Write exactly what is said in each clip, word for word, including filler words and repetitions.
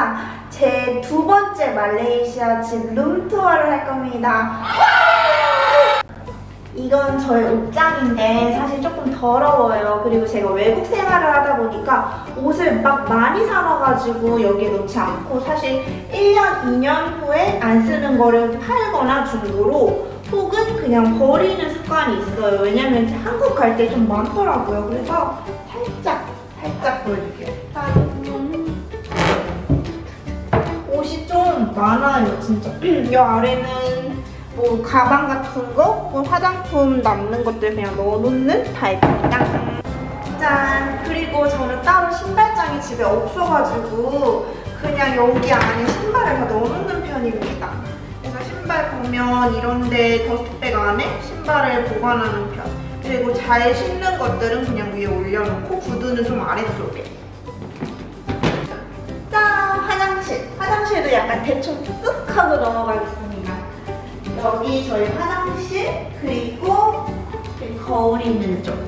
오늘은요 제 두 번째 말레이시아 집 룸투어를 할 겁니다. 이건 저의 옷장인데 사실 조금 더러워요. 그리고 제가 외국 생활을 하다 보니까 옷을 막 많이 사놔가지고 여기에 넣지 않고 사실 일 년, 이 년 후에 안 쓰는 거를 팔거나 중고로 혹은 그냥 버리는 습관이 있어요. 왜냐면 한국 갈 때 좀 많더라고요. 그래서 살짝 살짝 보여줄게요. 옷이 좀 많아요, 진짜. 이 아래는 뭐 가방 같은 거, 뭐 화장품 남는 것들 그냥 넣어놓는 타입입니다. 짠! 그리고 저는 따로 신발장이 집에 없어가지고 그냥 여기 안에 신발을 다 넣어놓는 편입니다. 그래서 신발 보면 이런데 더스트백 안에 신발을 보관하는 편. 그리고 잘 신는 것들은 그냥 위에 올려놓고 구두는 좀 아래쪽에. 짠! 화장실! 화장실도 약간 대충 쓱 하고 넘어가겠습니다. 여기 저희 화장실, 그리고 거울 있는 쪽.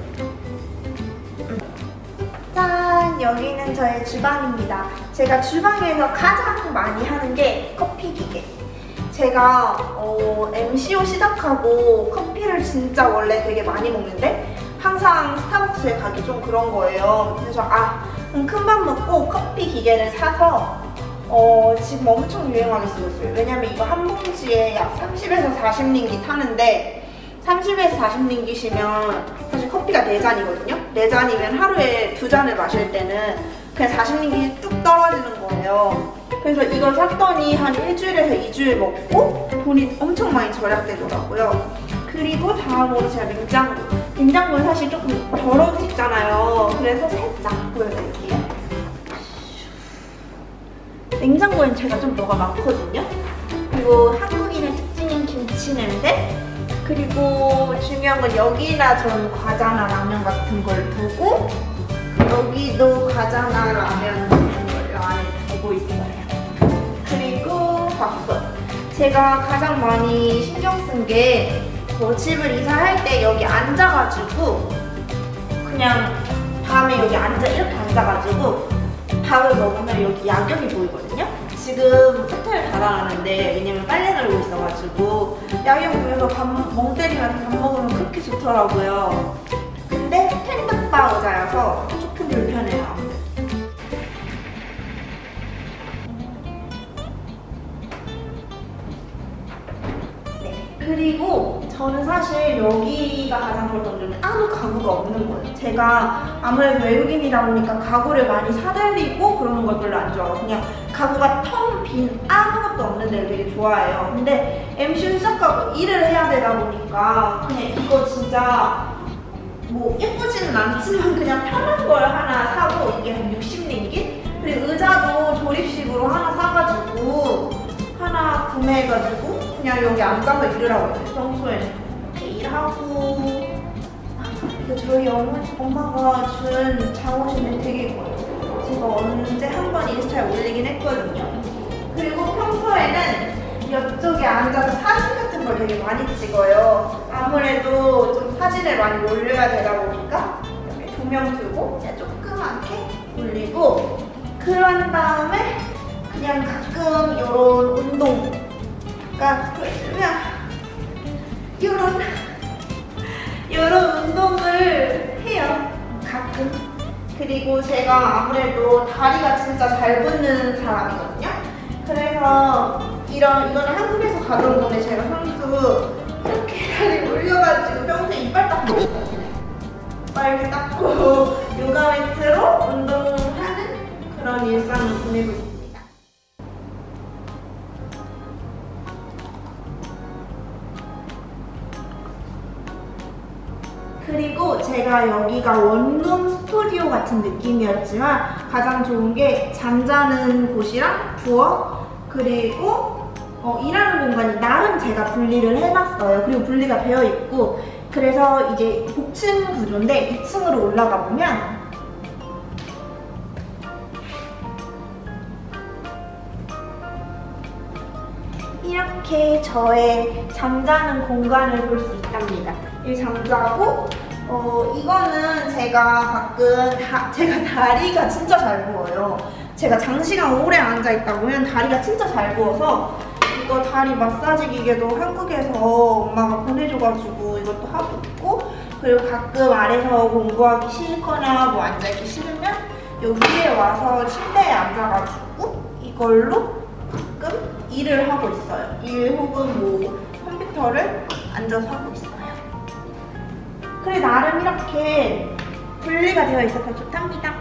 짠! 여기는 저의 주방입니다. 제가 주방에서 가장 많이 하는 게 커피 기계. 제가 어, 엠씨오 시작하고 커피를 진짜 원래 되게 많이 먹는데 항상 스타벅스에 가기 좀 그런 거예요. 그래서 아, 큰 밥 먹고 커피 기계를 사서 어, 지금 엄청 유행하게 쓰고 있어요. 왜냐면 이거 한 봉지에 약 삼십에서 사십 링기 타는데 삼십에서 사십 링기시면 사실 커피가 네 잔이거든요. 네 잔이면 하루에 두 잔을 마실 때는 그냥 사십 링기 뚝 떨어지는 거예요. 그래서 이걸 샀더니 한 일주일에서 이주일 먹고 돈이 엄청 많이 절약되더라고요. 그리고 다음으로 제가 냉장고. 냉장고는 사실 조금 더러울 수 있잖아요. 그래서 살짝 보여드릴게요. 냉장고엔 제가 좀 뭐가 많거든요. 그리고 한국인의 특징인 김치 냄새. 그리고 중요한 건 여기다 전 과자나 라면 같은 걸 두고 여기도 과자나 라면 같은 걸 안에 두고 있어요. 그리고 밥솥. 제가 가장 많이 신경 쓴 게 뭐 집을 이사할 때 여기 앉아가지고 그냥 밤에 여기 앉아 이렇게 앉아가지고 밥을 먹으면 여기 야경이 보이거든요. 지금 호텔 달아놨는데 왜냐면 빨래 널고 있어가지고 야경 보면서 밥, 멍 때리면서 밥 먹으면 그렇게 좋더라고요. 근데 스탠드바 의자여서 조금 불편해요. 그리고 저는 사실 여기가 가장 좋았던 점은 아무 가구가 없는 거예요. 제가 아무래도 외국인이다 보니까 가구를 많이 사들이고 그러는 걸 별로 안 좋아하고 그냥 가구가 텅 빈 아무것도 없는 데를 되게 좋아해요. 근데 엠씨오 시작하고 일을 해야 되다 보니까 그냥 이거 진짜 뭐 예쁘지는 않지만 그냥 편한 걸 하나 사고 이게 한 육십 링기? 그리고 의자도 조립식으로 하나 사가지고 하나 구매해가지고 그냥 여기 앉아서 일을 하고 있어요. 평소에는 이렇게 일하고. 이거 저희 어머니, 엄마가 준 잠옷인데 되게 이뻐요. 제가 언제 한 번 인스타에 올리긴 했거든요. 그리고 평소에는 이쪽에 앉아서 사진 같은 걸 되게 많이 찍어요. 아무래도 좀 사진을 많이 올려야 되다 보니까 이렇게 조명 두고 그냥 조그맣게 올리고 그런 다음에 그냥 가끔 이런 운동 그러니까 그냥 이런 이런 운동을 해요. 가끔. 그리고 제가 아무래도 다리가 진짜 잘 붙는 사람이거든요. 그래서 이런 이거는 한국에서 가져온 건데 제가 선수 이렇게 다리 올려가지고 평소에 이빨 닦고 있거든요. 이빨 이렇게 닦고 요가 매트로 운동하는 그런 일상을 보내고 있어요. 그리고 제가 여기가 원룸 스튜디오 같은 느낌이었지만 가장 좋은 게 잠자는 곳이랑 부엌 그리고 어, 일하는 공간이 나름 제가 분리를 해놨어요. 그리고 분리가 되어 있고 그래서 이제 복층 구조인데 이 층으로 올라가 보면 이렇게 저의 잠자는 공간을 볼 수 있답니다. 이 잠자고 어 이거는 제가 가끔 다, 제가 다리가 진짜 잘 부어요. 제가 장시간 오래 앉아있다 보면 다리가 진짜 잘 부어서 이거 다리 마사지 기계도 한국에서 엄마가 보내줘가지고 이것도 하고 있고, 그리고 가끔 아래서 공부하기 싫거나 뭐 앉아있기 싫으면 여기에 와서 침대에 앉아가지고 이걸로 가끔 일을 하고 있어요. 일 혹은 뭐 컴퓨터를 앉아서 하고 있어요. 그래 나름 이렇게 분리가 되어 있어서 좋답니다.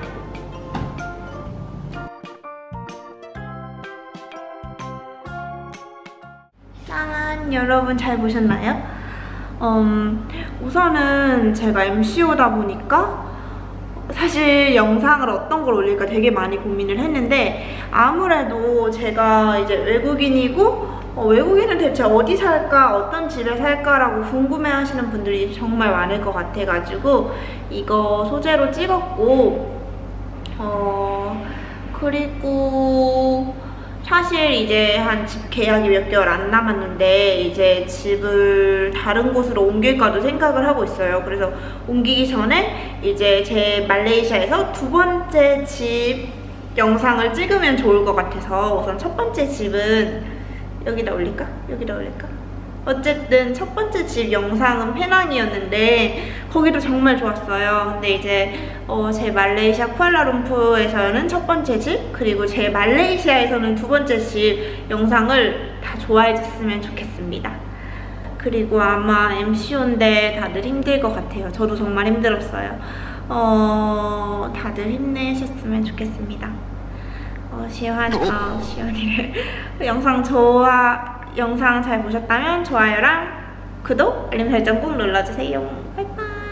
짠! 여러분 잘 보셨나요? 음, 우선은 제가 엠씨오다 보니까 사실 영상을 어떤 걸 올릴까 되게 많이 고민을 했는데, 아무래도 제가 이제 외국인이고 어, 외국인은 대체 어디 살까, 어떤 집에 살까라고 궁금해 하시는 분들이 정말 많을 것 같아가지고 이거 소재로 찍었고, 어, 그리고 사실 이제 한 집 계약이 몇 개월 안 남았는데 이제 집을 다른 곳으로 옮길까도 생각을 하고 있어요. 그래서 옮기기 전에 이제 제 말레이시아에서 두 번째 집 영상을 찍으면 좋을 것 같아서 우선 첫 번째 집은 여기다 올릴까? 여기다 올릴까? 어쨌든 첫 번째 집 영상은 페낭이었는데 거기도 정말 좋았어요. 근데 이제 어, 제 말레이시아 쿠알라룸푸르에서는 첫 번째 집, 그리고 제 말레이시아에서는 두 번째 집 영상을 다 좋아해줬으면 좋겠습니다. 그리고 아마 엠씨오인데 다들 힘들 것 같아요. 저도 정말 힘들었어요. 어, 다들 힘내셨으면 좋겠습니다. 어, 시원, 어, 시원이래. 영상 좋아, 영상 잘 보셨다면 좋아요랑 구독, 알림 설정 꼭 눌러주세요. 바이바이.